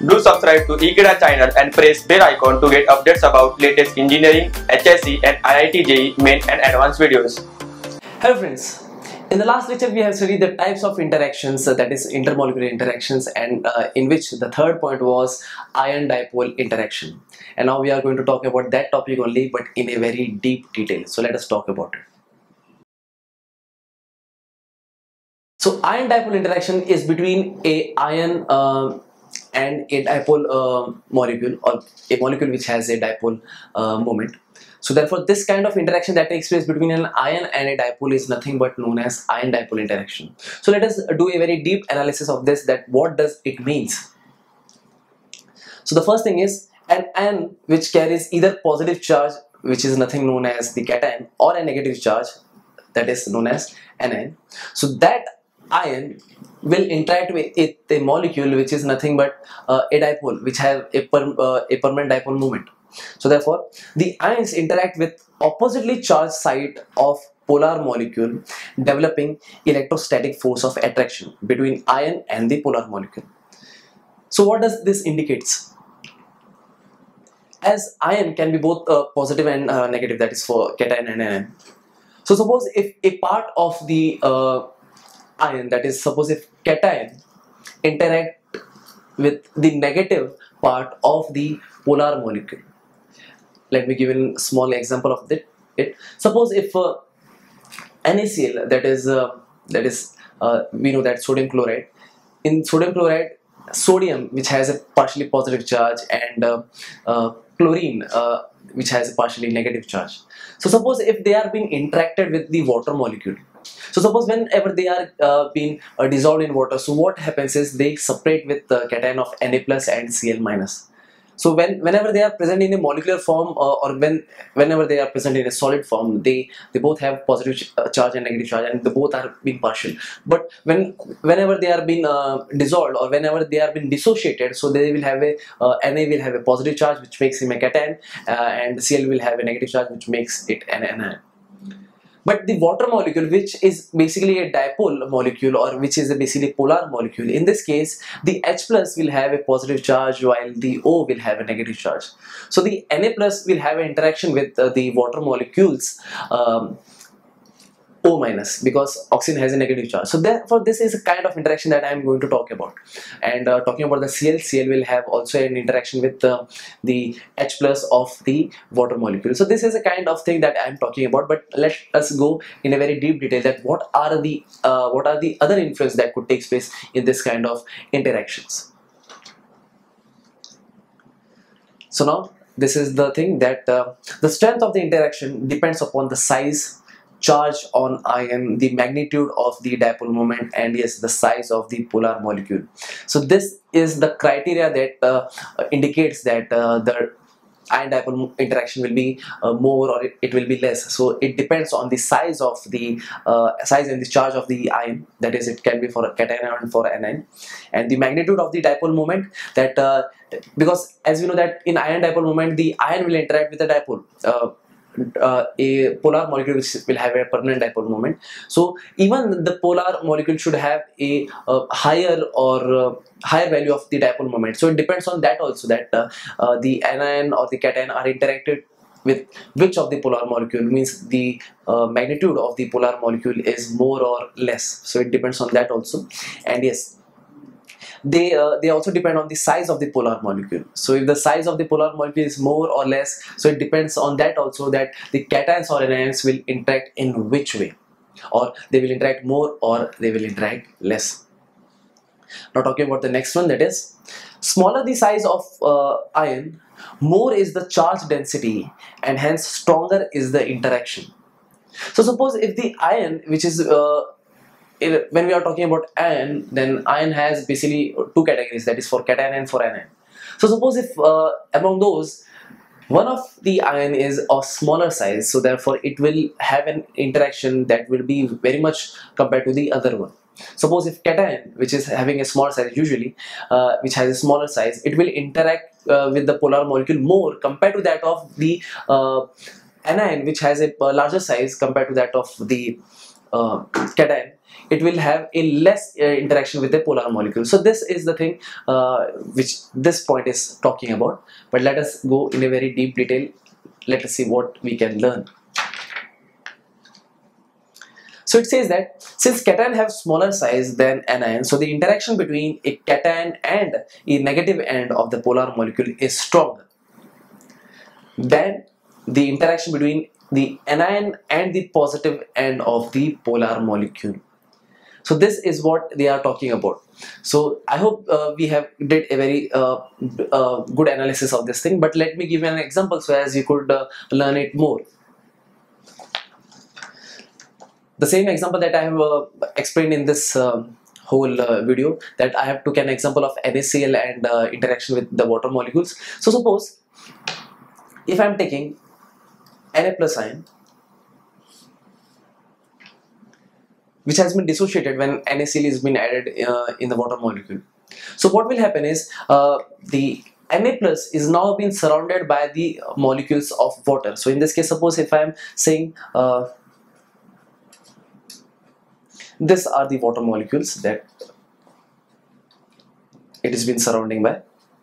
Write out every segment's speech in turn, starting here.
Do subscribe to Ekeeda channel and press bell icon to get updates about latest engineering, HSC and IIT JEE main and advanced videos. Hello friends, in the last lecture we have studied the types of interactions, that is intermolecular interactions, and in which the third point was ion-dipole interaction. And now we are going to talk about that topic only, but in a very deep detail. So let us talk about it. So ion-dipole interaction is between a ion and a dipole molecule, or a molecule which has a dipole moment. So therefore this kind of interaction that takes place between an ion and a dipole is nothing but known as ion-dipole interaction. So let us do a very deep analysis of this, that what does it means. So the first thing is an ion which carries either positive charge, which is nothing known as the cation, or a negative charge, that is known as anion. So that ion will interact with a molecule which is nothing but a dipole, which have a permanent dipole moment. So therefore the ions interact with oppositely charged side of polar molecule, developing electrostatic force of attraction between ion and the polar molecule. So what does this indicates? As ion can be both positive and negative, that is for cation and anion. So suppose if a part of the ion, that is suppose if cation interact with the negative part of the polar molecule. Let me give a small example of it. Suppose if NaCl, that is we know that sodium chloride. In sodium chloride, sodium which has a partially positive charge, and chlorine which has a partially negative charge. So suppose if they are being interacted with the water molecule. So suppose whenever they are being dissolved in water, so what happens is they separate with the cation of Na plus and Cl minus. So whenever they are present in a molecular form, or whenever they are present in a solid form, they both have positive charge and negative charge, and they both are being partial. But whenever they are being dissolved, or whenever they are being dissociated, so they will have a Na will have a positive charge which makes him a cation, and Cl will have a negative charge which makes it an anion. But the water molecule, which is basically a dipole molecule, or which is basically a polar molecule, in this case the H plus will have a positive charge while the O will have a negative charge. So the Na plus will have an interaction with the water molecules O minus, because oxygen has a negative charge. So therefore this is a kind of interaction that I am going to talk about. And talking about the Cl will have also an interaction with the H plus of the water molecule. So this is a kind of thing that I am talking about, but let us go in a very deep detail that what are the other influence that could take place in this kind of interactions. So now this is the thing that the strength of the interaction depends upon the size, charge on ion, the magnitude of the dipole moment, and yes, the size of the polar molecule. So this is the criteria that indicates that the ion-dipole interaction will be more or it will be less. So it depends on the size of the size and the charge of the ion, that is, it can be for a cation and for anion, and the magnitude of the dipole moment, that because as we know that in ion-dipole moment the ion will interact with the dipole, a polar molecule which will have a permanent dipole moment. So even the polar molecule should have a higher value of the dipole moment. So it depends on that also, that the anion or the cation are interacted with which of the polar molecule, means the magnitude of the polar molecule is more or less. So it depends on that also. And yes, they also depend on the size of the polar molecule. So if the size of the polar molecule is more or less, so it depends on that also, that the cations or anions will interact in which way, or they will interact more or they will interact less. Now talking about the next one, that is, smaller the size of ion, more is the charge density, and hence stronger is the interaction. So suppose if the ion, which is when we are talking about ion, then ion has basically two categories, that is for cation and for anion. So suppose if among those one of the ion is of smaller size, so therefore it will have an interaction that will be very much compared to the other one. Suppose if cation, which is having a small size usually, which has a smaller size, it will interact with the polar molecule more compared to that of the anion, which has a larger size compared to that of the cation. it will have a less interaction with the polar molecule. So this is the thing which this point is talking about. But let us go in a very deep detail. Let us see what we can learn. So it says that since cation have smaller size than anion, so the interaction between a cation and a negative end of the polar molecule is stronger than the interaction between the anion and the positive end of the polar molecule. So this is what they are talking about. So I hope we have did a very good analysis of this thing, but let me give you an example so as you could learn it more. The same example that I have explained in this whole video, that I have took an example of NaCl and interaction with the water molecules. So suppose if I am taking Na plus ion, which has been dissociated when NaCl is been added in the water molecule. So what will happen is the Na plus is now being surrounded by the molecules of water. So in this case, suppose if I am saying these are the water molecules that it has been surrounding by.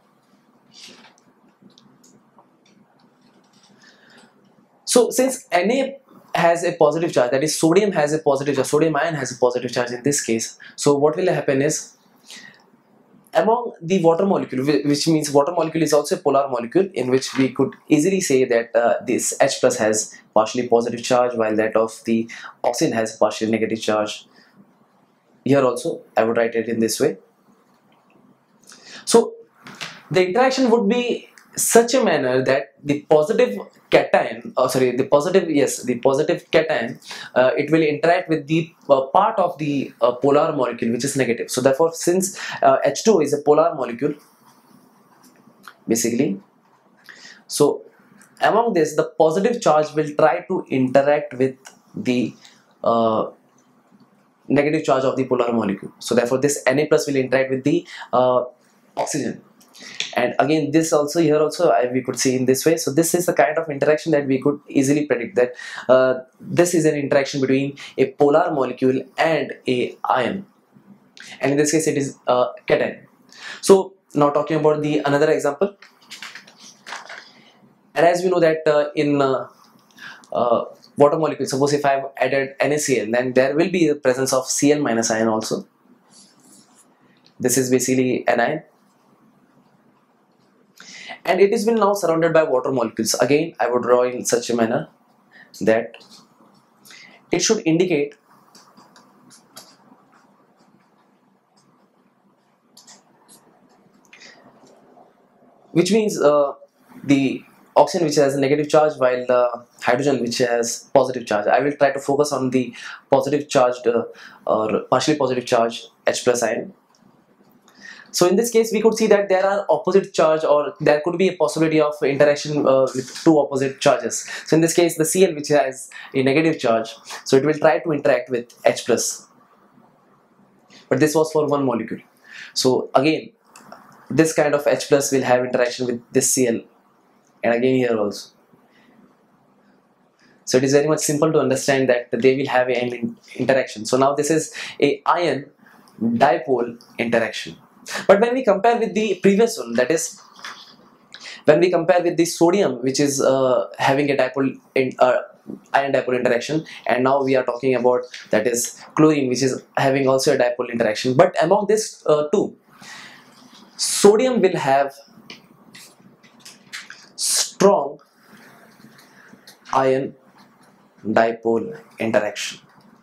So since Na has a positive charge, that is sodium has a positive charge, sodium ion has a positive charge in this case. So what will happen is among the water molecule, which means water molecule is also a polar molecule, in which we could easily say that this H plus has partially positive charge while that of the oxygen has partially negative charge. Here also I would write it in this way. So the interaction would be such a manner that the positive cation, the positive cation, it will interact with the part of the polar molecule which is negative. So therefore, since H2 is a polar molecule basically, so among this the positive charge will try to interact with the negative charge of the polar molecule. So therefore this Na plus will interact with the oxygen. And again, this also here also we could see in this way. So this is the kind of interaction that we could easily predict, that this is an interaction between a polar molecule and a ion, and in this case it is cation. So now talking about the another example, and as we know that in water molecule, suppose if I have added NaCl, then there will be the presence of Cl minus ion also. This is basically anion, and it has been now surrounded by water molecules. Again, I would draw in such a manner that it should indicate which means the oxygen which has a negative charge while the hydrogen which has positive charge. I will try to focus on the positive charged or partially positive charged H plus ion. So in this case we could see that there are opposite charge, or there could be a possibility of interaction with two opposite charges. So in this case the Cl which has a negative charge, so it will try to interact with H plus, but this was for one molecule. So again this kind of H plus will have interaction with this Cl, and again here also. So it is very much simple to understand that they will have an interaction. So now this is a ion-dipole interaction. But when we compare with the previous one, that is when we compare with the sodium which is having a dipole ion-dipole interaction, and now we are talking about that is chlorine which is having also a dipole interaction. But among these two, sodium will have strong ion-dipole interaction.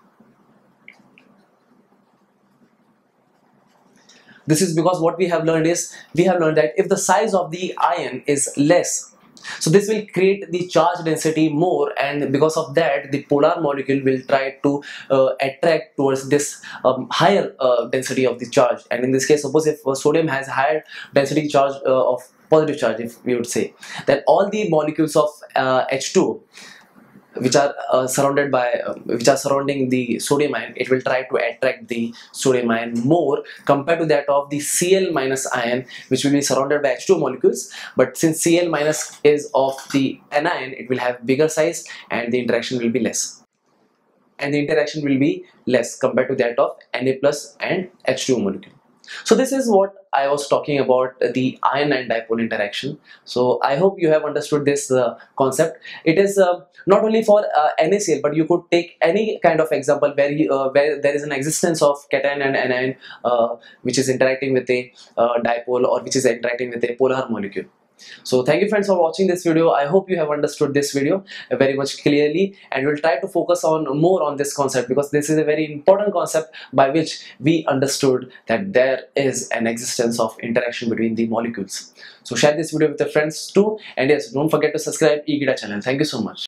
This is because what we have learned is, we have learned that if the size of the ion is less, so this will create the charge density more, and because of that the polar molecule will try to attract towards this higher density of the charge. And in this case, suppose if sodium has higher density charge of positive charge, if we would say, then all the molecules of H2 which are surrounded by which are surrounding the sodium ion, it will try to attract the sodium ion more compared to that of the Cl minus ion which will be surrounded by H2 molecules. But since Cl minus is of the anion, it will have bigger size and the interaction will be less. and the interaction will be less compared to that of Na plus and H2O molecule. So this is what I was talking about, the ion and dipole interaction. So I hope you have understood this concept. It is not only for NaCl, but you could take any kind of example where there is an existence of cation and anion which is interacting with a dipole, or which is interacting with a polar molecule. So thank you friends for watching this video. I hope you have understood this video very much clearly, and we'll try to focus on more on this concept, because this is a very important concept by which we understood that there is an existence of interaction between the molecules. So share this video with your friends too, and yes, don't forget to subscribe Ekeeda channel. Thank you so much.